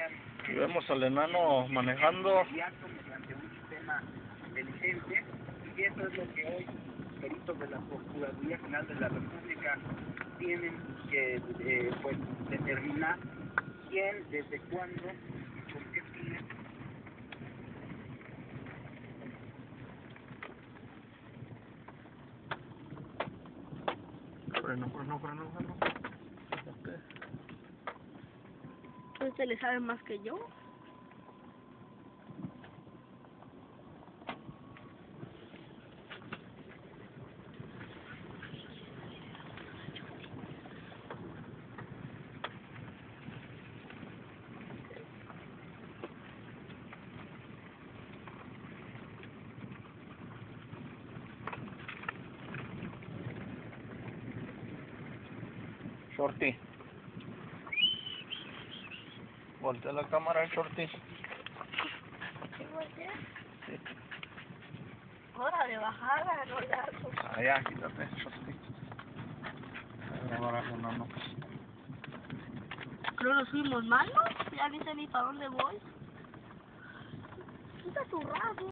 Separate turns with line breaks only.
Vemos al enano manejando.
Mediante un sistema inteligente, y eso es lo que hoy peritos de la Procuraduría General de la República tienen que pues determinar quién, desde cuándo y por qué fines.
Freno.
¿Usted le sabe más que yo?
Shorty. Voltea la cámara, Shorty.
¿Qué voy a hacer?
Sí.
Hora de bajada, no largo.
Allá, quítate, Shorty. Ahora, enano.
Creo que nos fuimos mal, ¿no? Ya ni sé ni para dónde voy. Quita tu rasgo.